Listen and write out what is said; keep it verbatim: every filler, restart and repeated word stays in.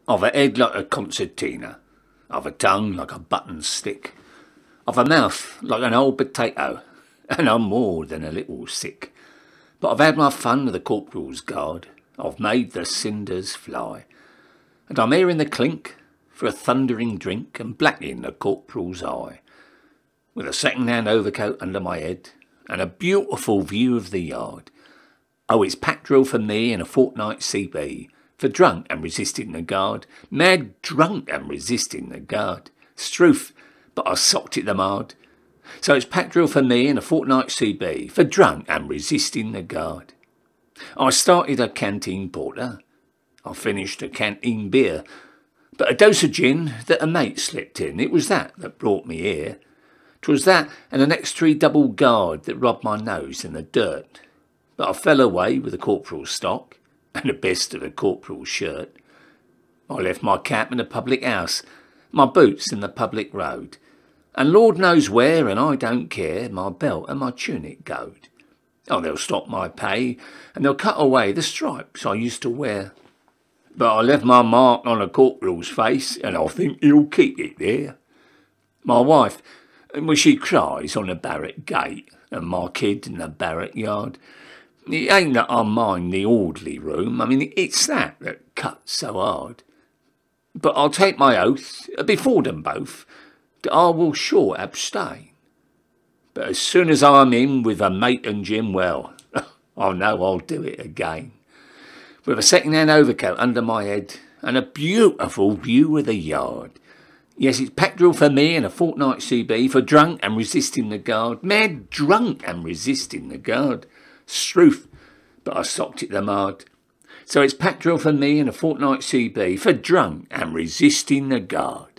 I've a head like a concertina, I've a tongue like a button stick, I've a mouth like an old potato, and I'm more than a little sick. But I've had my fun with the corporal's guard, I've made the cinders fly, and I'm hearing the clink for a thundering drink and blacking the corporal's eye. With a second-hand overcoat under my head and a beautiful view of the yard. Oh, it's pack drill for me and a fortnight C B, for drunk and resisting the guard, mad drunk and resisting the guard. Struth, but I socked it them hard. So it's pack drill for me and a fortnight C B, for drunk and resisting the guard. I started a canteen porter, I finished a canteen beer, but a dose of gin that a mate slipped in, it was that that brought me here. 'Twas that and the next three double guard that rubbed my nose in the dirt. But I fell away with the corporal's stock and the best of the corporal's shirt. I left my cap in the public house, my boots in the public road, and Lord knows where, and I don't care, my belt and my tunic goed. Oh, they'll stop my pay, and they'll cut away the stripes I used to wear. But I left my mark on the corporal's face, and I think he'll keep it there. My wife, when she cries on the barrack gate, and my kid in the barrack yard, it ain't that I mind the orderly room, I mean, it's that that cuts so hard. But I'll take my oath, before them both, that I will sure abstain. But as soon as I'm in with a mate and Jim, well, I know I'll do it again. With a second-hand overcoat under my head, and a beautiful view of the yard. Yes, it's pack drill for me and a fortnight C B, for drunk and resisting the guard, mad drunk and resisting the guard. Struth, but I socked it them hard. So it's pack drill for me and a fortnight C B, for drunk and resisting the guard.